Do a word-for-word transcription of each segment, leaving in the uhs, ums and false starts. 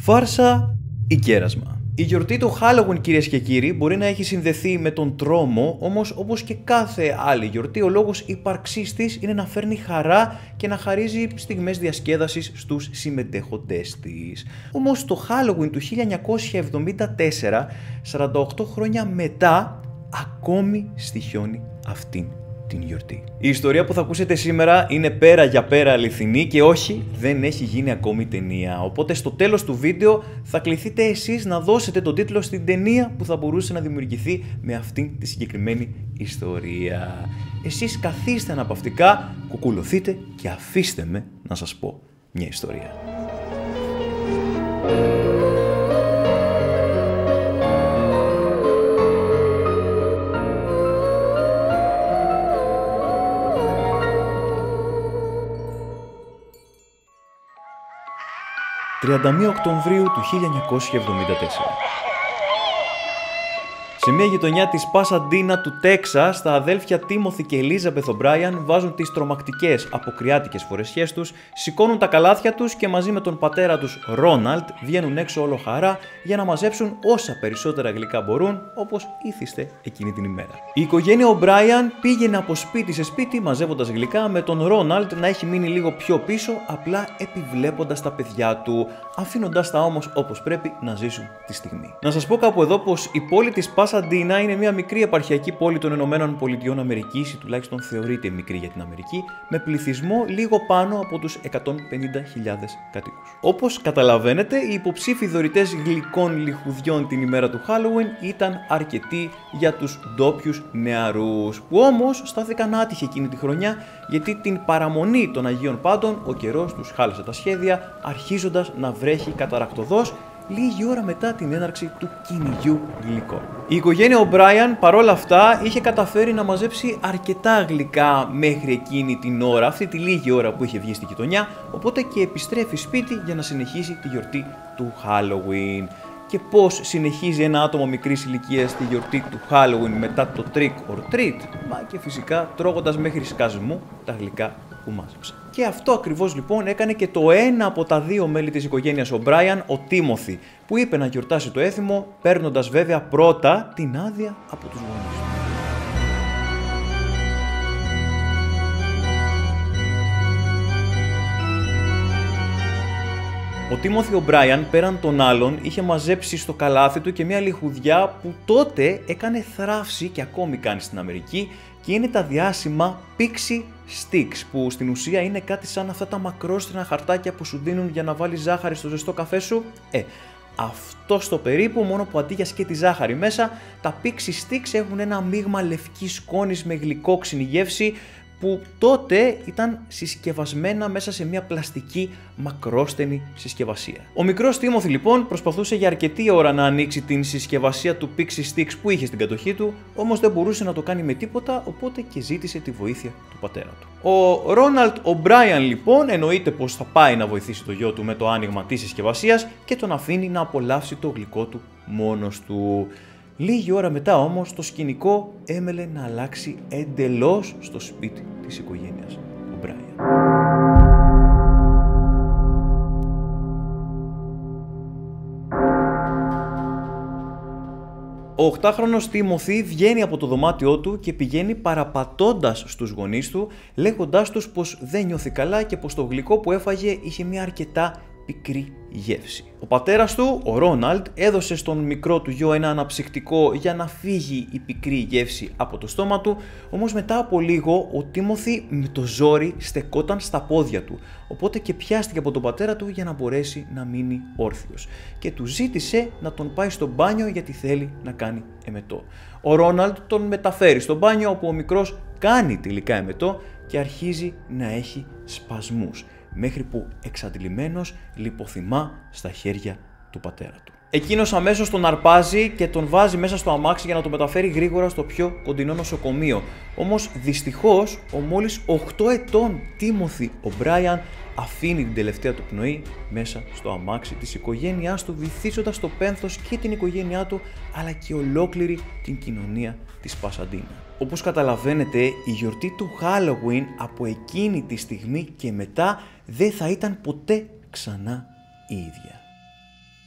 Φάρσα ή κέρασμα. Η γιορτή του Halloween, κυρίες και κύριοι, μπορεί να έχει συνδεθεί με τον τρόμο, όμως όπως και κάθε άλλη γιορτή, ο λόγος ύπαρξής της είναι να φέρνει χαρά και να χαρίζει στιγμές διασκέδασης στους συμμετέχοντές της. Όμως το Halloween του χίλια εννιακόσια εβδομήντα τέσσερα, σαράντα οκτώ χρόνια μετά, ακόμη στοιχιώνει αυτήν την γιορτή. Η ιστορία που θα ακούσετε σήμερα είναι πέρα για πέρα αληθινή και όχι, δεν έχει γίνει ακόμη ταινία. Οπότε στο τέλος του βίντεο θα κληθείτε εσείς να δώσετε τον τίτλο στην ταινία που θα μπορούσε να δημιουργηθεί με αυτήν τη συγκεκριμένη ιστορία. Εσείς καθίστε αναπαυτικά, κουκουλωθείτε και αφήστε με να σας πω μια ιστορία. τριάντα μία Οκτωβρίου του χίλια εννιακόσια εβδομήντα τέσσερα. Σε μια γειτονιά της Πασαντίνα του Τέξας, τα αδέλφια Τίμοθι και Ελίζαμπεθ Ομπράιαν βάζουν τις τρομακτικές αποκριάτικες φορεσιές τους, σηκώνουν τα καλάθια τους και μαζί με τον πατέρα τους Ρόναλντ βγαίνουν έξω όλο χαρά για να μαζέψουν όσα περισσότερα γλυκά μπορούν, όπως ήθιστε εκείνη την ημέρα. Η οικογένεια Ομπράιαν πήγαινε από σπίτι σε σπίτι μαζεύοντας γλυκά, με τον Ρόναλντ να έχει μείνει λίγο πιο πίσω, απλά επιβλέποντας τα παιδιά του, αφήνοντας τα όμως όπως πρέπει να ζήσουν τη στιγμή. Να σας πω κάπου εδώ πως η πόλη της Πασαντίνα είναι μια μικρή επαρχιακή πόλη των Ηνωμένων Πολιτειών Αμερικής, ή τουλάχιστον θεωρείται μικρή για την Αμερική, με πληθυσμό λίγο πάνω από τους εκατόν πενήντα χιλιάδες κατοίκους. Όπως καταλαβαίνετε, οι υποψήφοι δωρητές γλυκών λιχουδιών την ημέρα του Halloween ήταν αρκετοί για τους ντόπιους νεαρούς, που όμως στάθηκαν άτυχοι εκείνη τη χρονιά, γιατί την παραμονή των Αγίων Πάντων ο καιρός τους χάλασε τα σχέδια, αρχίζοντας να βρέχει καταρακτωδώς λίγη ώρα μετά την έναρξη του κυνηγιού γλυκών. Η οικογένεια Ομπράιαν παρόλα αυτά είχε καταφέρει να μαζέψει αρκετά γλυκά μέχρι εκείνη την ώρα, αυτή τη λίγη ώρα που είχε βγει στη γειτονιά, οπότε και επιστρέφει σπίτι για να συνεχίσει τη γιορτή του Halloween. Και πώς συνεχίζει ένα άτομο μικρής ηλικίας τη γιορτή του Halloween μετά το trick or treat? Μα και φυσικά τρώγοντας μέχρι σκασμού τα γλυκά που μάζεψε. Και αυτό ακριβώς λοιπόν έκανε και το ένα από τα δύο μέλη της οικογένειας Ομπράιαν, ο Τίμοθι, που είπε να γιορτάσει το έθιμο, παίρνοντας βέβαια πρώτα την άδεια από τους γονείς του. Ο Τίμοθι Ομπράιαν πέραν των άλλων είχε μαζέψει στο καλάθι του και μια λιχουδιά που τότε έκανε θράψη και ακόμη κάνει στην Αμερική, και είναι τα διάσημα Pixie Sticks, που στην ουσία είναι κάτι σαν αυτά τα μακρόστρινα χαρτάκια που σου δίνουν για να βάλεις ζάχαρη στο ζεστό καφέ σου. Ε, αυτό στο περίπου, μόνο που αντί για σκέτη ζάχαρη μέσα, τα Pixie Sticks έχουν ένα μείγμα λευκής σκόνης με γλυκόξινη γεύση, που τότε ήταν συσκευασμένα μέσα σε μια πλαστική μακρόστενη συσκευασία. Ο μικρός Τίμοθι λοιπόν προσπαθούσε για αρκετή ώρα να ανοίξει την συσκευασία του Pixie Sticks που είχε στην κατοχή του, όμως δεν μπορούσε να το κάνει με τίποτα, οπότε και ζήτησε τη βοήθεια του πατέρα του. Ο Ρόναλντ Ομπράιαν λοιπόν εννοείται πως θα πάει να βοηθήσει το γιο του με το άνοιγμα της συσκευασίας και τον αφήνει να απολαύσει το γλυκό του μόνος του. Λίγη ώρα μετά όμως το σκηνικό έμελε να αλλάξει εντελώς στο σπίτι της οικογένειας Ομπράιαν. Ο οκτάχρονος Τίμοθι βγαίνει από το δωμάτιό του και πηγαίνει παραπατώντας στους γονείς του, λέγοντάς τους πως δεν νιώθει καλά και πως το γλυκό που έφαγε είχε μια αρκετά πικρή γεύση. Ο πατέρας του, ο Ρόναλντ, έδωσε στον μικρό του γιο ένα αναψυκτικό για να φύγει η πικρή γεύση από το στόμα του, όμως μετά από λίγο ο Τίμοθι με το ζόρι στεκόταν στα πόδια του, οπότε και πιάστηκε από τον πατέρα του για να μπορέσει να μείνει όρθιος και του ζήτησε να τον πάει στο μπάνιο γιατί θέλει να κάνει εμετό. Ο Ρόναλντ τον μεταφέρει στο μπάνιο, όπου ο μικρός κάνει τελικά εμετό και αρχίζει να έχει σπασμούς, μέχρι που εξαντλημένος λιποθυμά στα χέρια του πατέρα του. Εκείνος αμέσως τον αρπάζει και τον βάζει μέσα στο αμάξι για να τον μεταφέρει γρήγορα στο πιο κοντινό νοσοκομείο. Όμως δυστυχώς ο μόλις οκτώ ετών Τίμοθι Ομπράιαν αφήνει την τελευταία του πνοή μέσα στο αμάξι της οικογένειάς του, βυθίζοντας το πένθος και την οικογένειά του, αλλά και ολόκληρη την κοινωνία της Πασαντίνα. Όπως καταλαβαίνετε, η γιορτή του Halloween από εκείνη τη στιγμή και μετά δεν θα ήταν ποτέ ξανά η ίδια.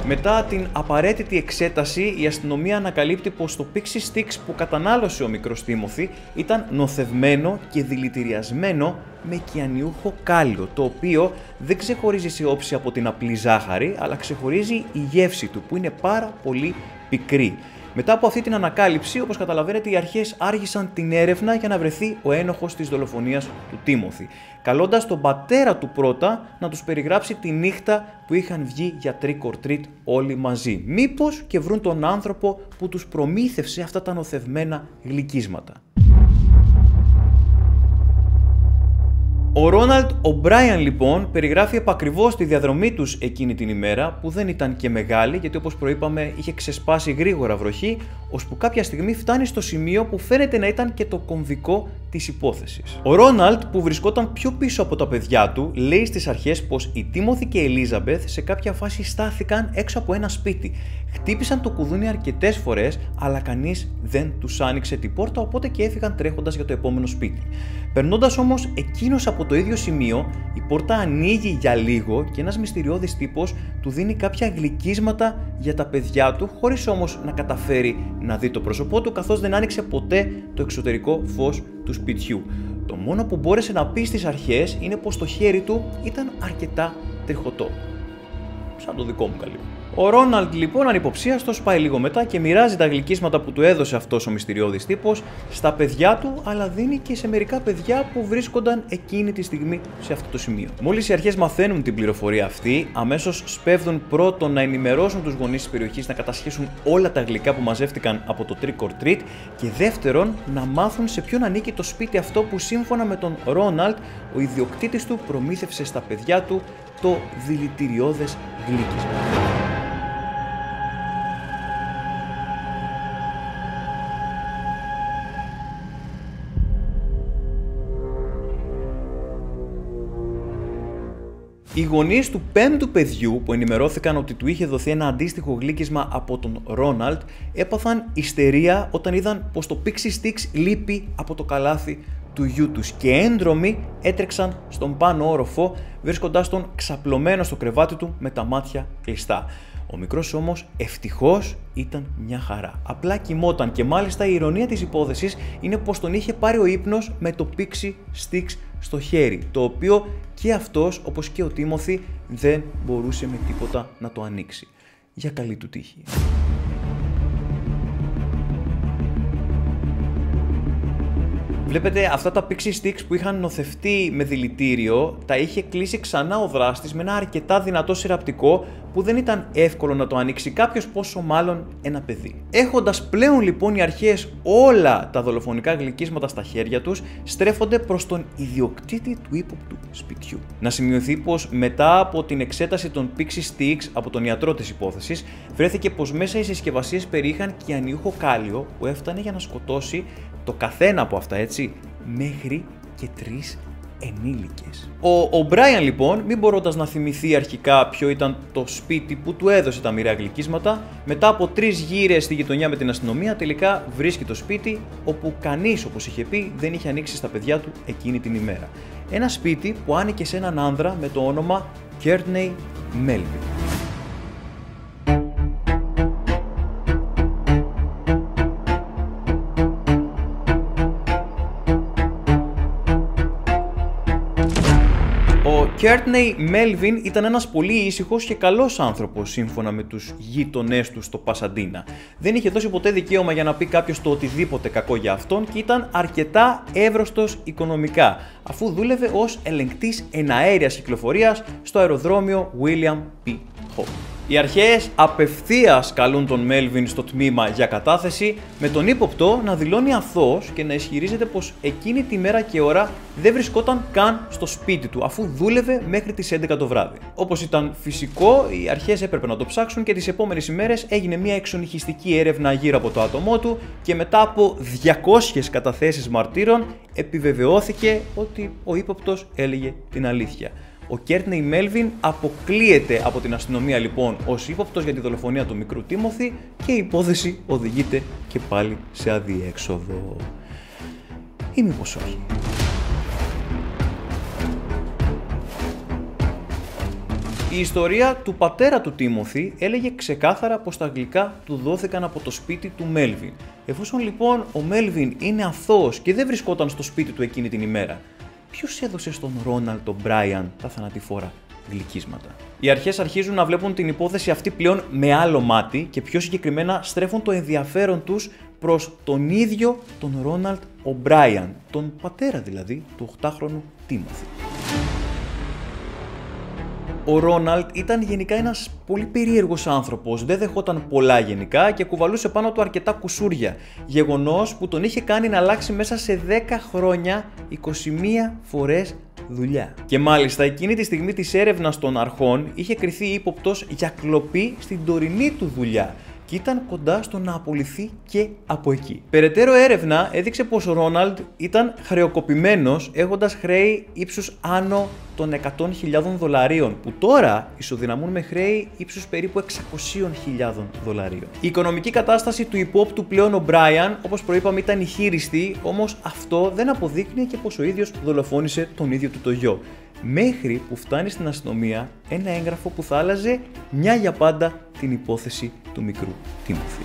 Μετά την απαραίτητη εξέταση, η αστυνομία ανακαλύπτει πως το Pixie Stix που κατανάλωσε ο μικρός Τίμωθη ήταν νοθευμένο και δηλητηριασμένο με κυανιούχο κάλιο, το οποίο δεν ξεχωρίζει σε όψη από την απλή ζάχαρη, αλλά ξεχωρίζει η γεύση του, που είναι πάρα πολύ πικρή. Μετά από αυτή την ανακάλυψη, όπως καταλαβαίνετε, οι αρχές άργησαν την έρευνα για να βρεθεί ο ένοχος της δολοφονίας του Τίμωθη, καλώντας τον πατέρα του πρώτα να τους περιγράψει τη νύχτα που είχαν βγει για trick or treat όλοι μαζί. Μήπως και βρουν τον άνθρωπο που τους προμήθευσε αυτά τα νοθευμένα γλυκίσματα. Ο Ρόναλντ Ομπράιαν λοιπόν περιγράφει επακριβώς τη διαδρομή τους εκείνη την ημέρα, που δεν ήταν και μεγάλη, γιατί όπως προείπαμε είχε ξεσπάσει γρήγορα βροχή, ώσπου κάποια στιγμή φτάνει στο σημείο που φαίνεται να ήταν και το κομβικό της υπόθεσης. Ο Ρόναλντ, που βρισκόταν πιο πίσω από τα παιδιά του, λέει στις αρχές πως η Τίμωθη και η Ελίζαμπεθ σε κάποια φάση στάθηκαν έξω από ένα σπίτι. Χτύπησαν το κουδούνι αρκετές φορές, αλλά κανείς δεν τους άνοιξε την πόρτα, οπότε και έφυγαν τρέχοντας για το επόμενο σπίτι. Περνώντας όμως εκείνος από το ίδιο σημείο, η πόρτα ανοίγει για λίγο και ένας μυστηριώδης τύπος του δίνει κάποια γλυκίσματα για τα παιδιά του, χωρίς όμως να καταφέρει να δει το πρόσωπό του, καθώς δεν άνοιξε ποτέ το εξωτερικό φως του σπιτιού. Το μόνο που μπόρεσε να πει στις αρχές είναι πως το χέρι του ήταν αρκετά τριχωτό. Σαν το δικό μου καλή. Ο Ρόναλντ λοιπόν ανυποψίαστος πάει λίγο μετά και μοιράζει τα γλυκίσματα που του έδωσε αυτός ο μυστηριώδης τύπος στα παιδιά του, αλλά δίνει και σε μερικά παιδιά που βρίσκονταν εκείνη τη στιγμή σε αυτό το σημείο. Μόλις οι αρχές μαθαίνουν την πληροφορία αυτή, αμέσως σπέβδουν πρώτον να ενημερώσουν τους γονείς της περιοχής να κατασχέσουν όλα τα γλυκά που μαζεύτηκαν από το trick or treat, και δεύτερον να μάθουν σε ποιον ανήκει το σπίτι αυτό που σύμφωνα με τον Ρόναλντ ο ιδιοκτήτης του προμήθευσε στα παιδιά του το δηλητηριώδες γλύκισμα. Οι γονείς του πέμπτου παιδιού, που ενημερώθηκαν ότι του είχε δοθεί ένα αντίστοιχο γλύκισμα από τον Ρόναλντ, έπαθαν ιστερία όταν είδαν πως το Pixie Stix λείπει από το καλάθι του γιού τους και έντρομοι έτρεξαν στον πάνω όροφο, βρίσκοντάς τον ξαπλωμένο στο κρεβάτι του με τα μάτια κλειστά. Ο μικρός όμως ευτυχώς ήταν μια χαρά. Απλά κοιμόταν, και μάλιστα η ηρωνία της υπόθεσης είναι πως τον είχε πάρει ο ύπνος με το Pixie Stix στο χέρι, το οποίο και αυτός, όπως και ο Τίμωθη, δεν μπορούσε με τίποτα να το ανοίξει. Για καλή του τύχη. Βλέπετε, αυτά τα Pixie Stix που είχαν νοθευτεί με δηλητήριο τα είχε κλείσει ξανά ο δράστης με ένα αρκετά δυνατό συρραπτικό που δεν ήταν εύκολο να το ανοίξει κάποιος, πόσο μάλλον ένα παιδί. Έχοντας πλέον λοιπόν οι αρχές όλα τα δολοφονικά γλυκίσματα στα χέρια τους, στρέφονται προς τον ιδιοκτήτη του ύποπτου σπιτιού. Να σημειωθεί πως μετά από την εξέταση των Pixie Stix από τον ιατρό της υπόθεσης, βρέθηκε πως μέσα οι συσκευασίες περιείχαν κυανιούχο κάλιο που έφτανε για να σκοτώσει το καθένα από αυτά, έτσι, μέχρι και τρεις ενήλικες. Ο Ομπράιαν λοιπόν, μην μπορώντας να θυμηθεί αρχικά ποιο ήταν το σπίτι που του έδωσε τα μοιραία γλυκίσματα, μετά από τρεις γύρες στη γειτονιά με την αστυνομία, τελικά βρίσκει το σπίτι όπου κανείς, όπως είχε πει, δεν είχε ανοίξει στα παιδιά του εκείνη την ημέρα. Ένα σπίτι που άνοικε σε έναν άνδρα με το όνομα Courtney Melvin. Ο Courtney Melvin ήταν ένας πολύ ήσυχος και καλός άνθρωπος σύμφωνα με τους γείτονές του στο Πασαντίνα. Δεν είχε δώσει ποτέ δικαίωμα για να πει κάποιος το οτιδήποτε κακό για αυτόν και ήταν αρκετά εύρωστος οικονομικά, αφού δούλευε ως ελεγκτής εναέριας κυκλοφορίας στο αεροδρόμιο William P. Hope. Οι αρχές απευθείας καλούν τον Μέλβιν στο τμήμα για κατάθεση, με τον ύποπτο να δηλώνει αθώος και να ισχυρίζεται πως εκείνη τη μέρα και ώρα δεν βρισκόταν καν στο σπίτι του, αφού δούλευε μέχρι τις έντεκα το βράδυ. Όπως ήταν φυσικό, οι αρχές έπρεπε να το ψάξουν και τις επόμενες ημέρες έγινε μια εξονυχιστική έρευνα γύρω από το άτομό του και μετά από διακόσιες καταθέσεις μαρτύρων επιβεβαιώθηκε ότι ο ύποπτος έλεγε την αλήθεια. Ο Courtney Melvin αποκλείεται από την αστυνομία λοιπόν ως ύποπτος για τη δολοφονία του μικρού Τίμωθη και η υπόθεση οδηγείται και πάλι σε αδιέξοδο. Ή μήπως όχι. Η ιστορία του πατέρα του Τίμοθι έλεγε ξεκάθαρα πως τα γλυκά του δόθηκαν από το σπίτι του Μέλβιν. Εφόσον λοιπόν ο Μέλβιν είναι αθώος και δεν βρισκόταν στο σπίτι του εκείνη την ημέρα, ποιος έδωσε στον Ρόναλντ τον Μπράιαν τα θανατηφόρα γλυκίσματα? Οι αρχές αρχίζουν να βλέπουν την υπόθεση αυτή πλέον με άλλο μάτι και πιο συγκεκριμένα στρέφουν το ενδιαφέρον τους προς τον ίδιο τον Ρόναλντ ο Μπράιαν, τον πατέρα δηλαδή του οκτάχρονου Τίμοθι. Ο Ρόναλντ ήταν γενικά ένας πολύ περίεργος άνθρωπος, δεν δεχόταν πολλά γενικά και κουβαλούσε πάνω του αρκετά κουσούρια, γεγονός που τον είχε κάνει να αλλάξει μέσα σε δέκα χρόνια είκοσι μία φορές δουλειά. Και μάλιστα εκείνη τη στιγμή της έρευνας των αρχών είχε κριθεί ύποπτος για κλοπή στην τωρινή του δουλειά και ήταν κοντά στο να απολυθεί και από εκεί. Περαιτέρω έρευνα έδειξε πως ο Ρόναλντ ήταν χρεοκοπημένος, έχοντας χρέη ύψους άνω των εκατό χιλιάδων δολαρίων, που τώρα ισοδυναμούν με χρέη ύψους περίπου εξακόσιες χιλιάδες δολαρίων. Η οικονομική κατάσταση του υπόπτου πλέον ο Μπράιαν, όπως προείπαμε, ήταν ηχείριστη, όμως αυτό δεν αποδείκνυε και πως ο ίδιος δολοφόνησε τον ίδιο του το γιο. Μέχρι που φτάνει στην αστυνομία ένα έγγραφο που θα άλλαζε μια για πάντα την υπόθεση του μικρού Τίμοθι.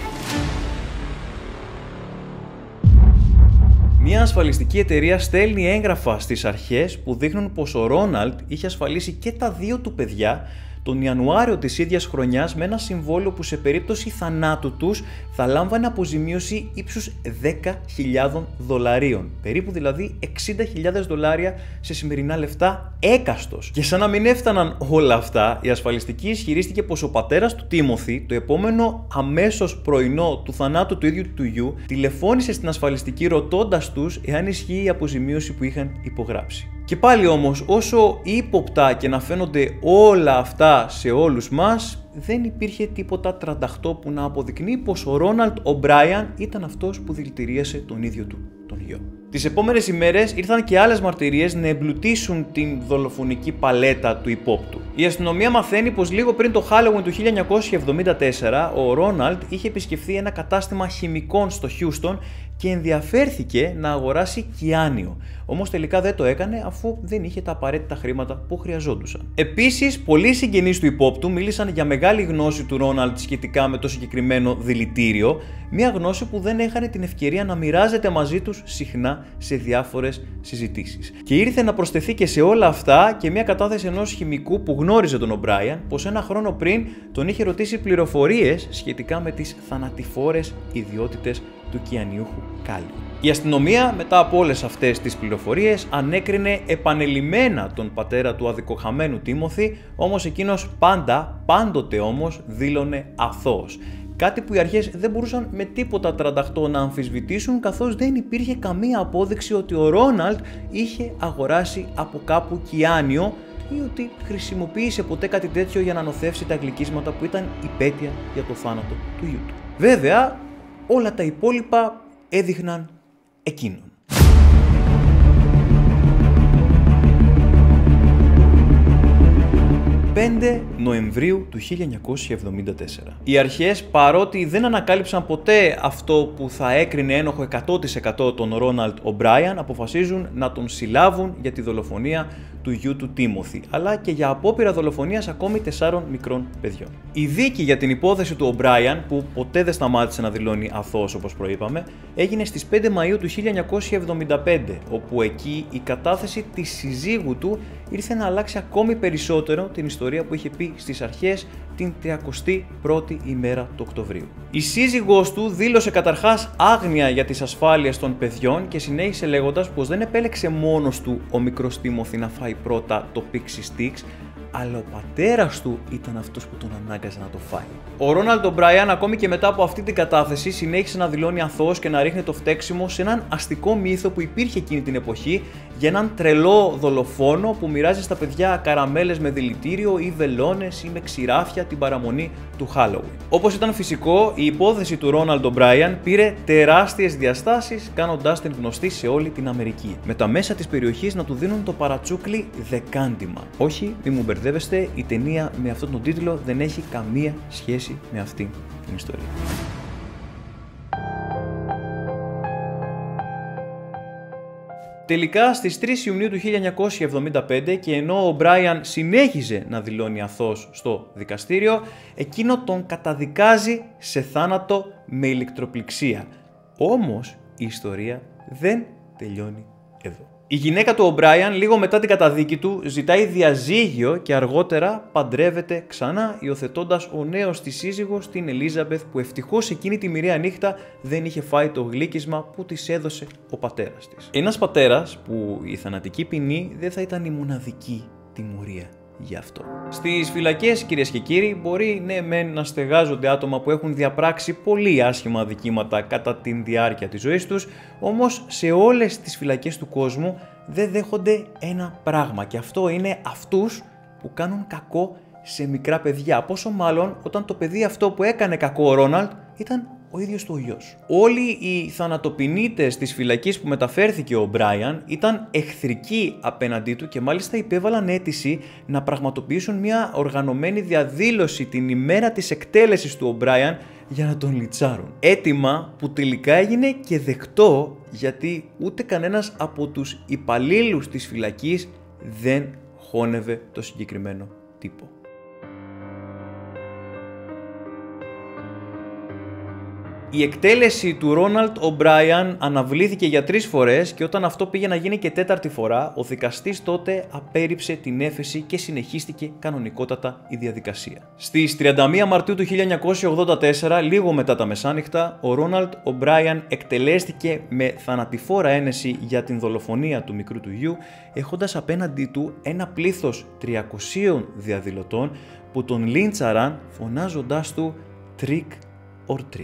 Μια ασφαλιστική εταιρεία στέλνει έγγραφα στις αρχές που δείχνουν πως ο Ρόναλντ είχε ασφαλίσει και τα δύο του παιδιά τον Ιανουάριο της ίδιας χρονιάς με ένα συμβόλαιο που σε περίπτωση θανάτου τους θα λάμβανε αποζημίωση ύψους δέκα χιλιάδες δολαρίων, περίπου δηλαδή εξήντα χιλιάδες δολάρια σε σημερινά λεφτά έκαστος. Και σαν να μην έφταναν όλα αυτά, η ασφαλιστική ισχυρίστηκε πως ο πατέρας του Τίμοθι, το επόμενο αμέσως πρωινό του θανάτου του ίδιου του γιου, τηλεφώνησε στην ασφαλιστική ρωτώντας τους εάν ισχύει η αποζημίωση που είχαν υπογράψει. Και πάλι όμως, όσο ύποπτα και να φαίνονται όλα αυτά σε όλους μας, δεν υπήρχε τίποτα τρανταχτό που να αποδεικνύει πως ο Ρόναλντ ο Μπράιαν ήταν αυτός που δηλητηρίασε τον ίδιο του τον γιο. Τις επόμενες ημέρες ήρθαν και άλλες μαρτυρίες να εμπλουτίσουν την δολοφονική παλέτα του υπόπτου. Η αστυνομία μαθαίνει πως λίγο πριν το Halloween του χίλια εννιακόσια εβδομήντα τέσσερα, ο Ρόναλντ είχε επισκεφθεί ένα κατάστημα χημικών στο Χιούστον και ενδιαφέρθηκε να αγοράσει κιάνιο. Όμως τελικά δεν το έκανε αφού δεν είχε τα απαραίτητα χρήματα που χρειαζόντουσαν. Επίσης, πολλοί συγγενείς του υπόπτου μίλησαν για μεγάλη γνώση του Ρόναλντ σχετικά με το συγκεκριμένο δηλητήριο, μια γνώση που δεν έχανε την ευκαιρία να μοιράζεται μαζί τους συχνά σε διάφορες συζητήσεις. Και ήρθε να προσθεθεί και σε όλα αυτά και μια κατάθεση ενός χημικού που γνώριζε τον Ομπράιαν, πως ένα χρόνο πριν τον είχε ρωτήσει πληροφορίες σχετικά με τις θανατηφόρες ιδιότητες του κιανιούχου κάλιου. Η αστυνομία, μετά από όλες αυτές τις πληροφορίες, ανέκρινε επανελειμμένα τον πατέρα του αδικοχαμένου Τίμοθι, όμως εκείνος πάντα, πάντοτε όμως, δήλωνε αθώος. Κάτι που οι αρχές δεν μπορούσαν με τίποτα τρανταχτό να αμφισβητήσουν, καθώς δεν υπήρχε καμία απόδειξη ότι ο Ρόναλντ είχε αγοράσει από κάπου κιάνιο ή ότι χρησιμοποίησε ποτέ κάτι τέτοιο για να νοθεύσει τα γλυκίσματα που ήταν υπέτεια για το θάνατο του γιού του. Βέβαια, όλα τα υπόλοιπα έδειχναν εκείνον. πέντε Νοεμβρίου του χίλια εννιακόσια εβδομήντα τέσσερα. Οι αρχές, παρότι δεν ανακάλυψαν ποτέ αυτό που θα έκρινε ένοχο εκατό τοις εκατό τον Ρόναλντ ο Μπράιαν, αποφασίζουν να τον συλλάβουν για τη δολοφονία του γιου του Τίμοθι, αλλά και για απόπειρα δολοφονίας ακόμη τεσσάρων μικρών παιδιών. Η δίκη για την υπόθεση του Ομπράιαν, που ποτέ δεν σταμάτησε να δηλώνει αθώος όπως προείπαμε, έγινε στις πέντε Μαΐου του χίλια εννιακόσια εβδομήντα πέντε, όπου εκεί η κατάθεση της συζύγου του ήρθε να αλλάξει ακόμη περισσότερο την ιστορία που είχε πει στις αρχές την τριακοστή πρώτη ημέρα του Οκτωβρίου. Η σύζυγός του δήλωσε καταρχάς άγνοια για τις ασφάλειες των παιδιών και συνέχισε λέγοντας πως δεν επέλεξε μόνος του ο μικρός Τίμοθι να φάει πρώτα το Pixie Sticks, αλλά ο πατέρας του ήταν αυτός που τον ανάγκαζε να το φάει. Ο Ρόναλντ ο Μπράιαν, ακόμη και μετά από αυτή την κατάθεση, συνέχισε να δηλώνει αθώος και να ρίχνει το φταίξιμο σε έναν αστικό μύθο που υπήρχε εκείνη την εποχή για έναν τρελό δολοφόνο που μοιράζει στα παιδιά καραμέλες με δηλητήριο ή βελόνες ή με ξηράφια την παραμονή του Halloween. Όπως ήταν φυσικό, η υπόθεση του Ρόναλντ ο Μπράιαν πήρε τεράστιες διαστάσεις, κάνοντάς την γνωστή σε όλη την Αμερική. Με τα μέσα της περιοχής να του δίνουν το παρατσούκλι δεκάντημα. Όχι, μη μου μπερδεύεστε, η ταινία με αυτόν τον τίτλο δεν έχει καμία σχέση με αυτή την ιστορία. Τελικά στις τρεις Ιουνίου του χίλια εννιακόσια εβδομήντα πέντε, και ενώ ο Μπράιαν συνέχιζε να δηλώνει αθώος στο δικαστήριο, εκείνο τον καταδικάζει σε θάνατο με ηλεκτροπληξία. Όμως η ιστορία δεν τελειώνει εδώ. Η γυναίκα του O'Brien, λίγο μετά την καταδίκη του, ζητάει διαζύγιο και αργότερα παντρεύεται ξανά, υιοθετώντας ο νέος της σύζυγος, την Ελίζαμπεθ, που ευτυχώς εκείνη τη μοιραία νύχτα δεν είχε φάει το γλύκισμα που της έδωσε ο πατέρας της. Ένας πατέρας που η θανατική ποινή δεν θα ήταν η μοναδική τιμωρία γι' αυτό. Στις φυλακές, κυρίες και κύριοι, μπορεί ναι μεν να στεγάζονται άτομα που έχουν διαπράξει πολύ άσχημα αδικήματα κατά την διάρκεια της ζωής τους, όμως σε όλες τις φυλακές του κόσμου δεν δέχονται ένα πράγμα, και αυτό είναι αυτούς που κάνουν κακό σε μικρά παιδιά, πόσο μάλλον όταν το παιδί αυτό που έκανε κακό ο Ρόναλντ ήταν ο ίδιος του ο γιος. Όλοι οι θανατοποινήτες της φυλακής που μεταφέρθηκε ο Μπράιαν ήταν εχθρικοί απέναντί του και μάλιστα υπέβαλαν αίτηση να πραγματοποιήσουν μια οργανωμένη διαδήλωση την ημέρα της εκτέλεσης του ο Μπράιαν για να τον λιτσάρουν. Αίτημα που τελικά έγινε και δεκτό, γιατί ούτε κανένας από τους υπαλλήλους της φυλακής δεν χώνευε το συγκεκριμένο τύπο. Η εκτέλεση του Ρόναλντ O'Brien αναβλήθηκε για τρεις φορές, και όταν αυτό πήγε να γίνει και τέταρτη φορά, ο δικαστής τότε απέρριψε την έφεση και συνεχίστηκε κανονικότατα η διαδικασία. Στις τριάντα μία Μαρτίου του χίλια εννιακόσια ογδόντα τέσσερα, λίγο μετά τα μεσάνυχτα, ο Ρόναλντ O'Brien εκτελέστηκε με θανατηφόρα ένεση για την δολοφονία του μικρού του γιου, έχοντας απέναντί του ένα πλήθος τριακοσίων διαδηλωτών που τον λίντσαραν φωνάζοντάς του «Trick or treat».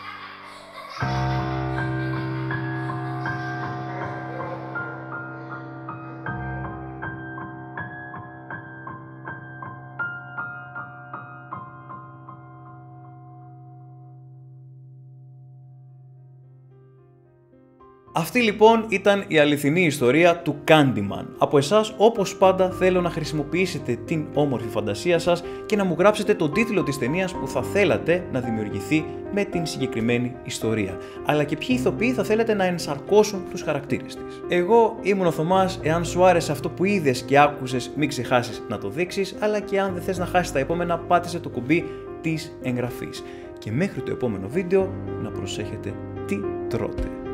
Αυτή λοιπόν ήταν η αληθινή ιστορία του Candyman. Από εσάς, όπως πάντα, θέλω να χρησιμοποιήσετε την όμορφη φαντασία σας και να μου γράψετε τον τίτλο της ταινίας που θα θέλατε να δημιουργηθεί με την συγκεκριμένη ιστορία. Αλλά και ποιοι ηθοποιοί θα θέλετε να ενσαρκώσουν τους χαρακτήρες της. Εγώ ήμουν ο Θωμάς. Εάν σου άρεσε αυτό που είδες και άκουσες, μην ξεχάσεις να το δείξεις, αλλά και αν δεν θες να χάσεις τα επόμενα, πάτησε το κουμπί της εγγραφής. Και μέχρι το επόμενο βίντεο, να προσέχετε τι τρώτε.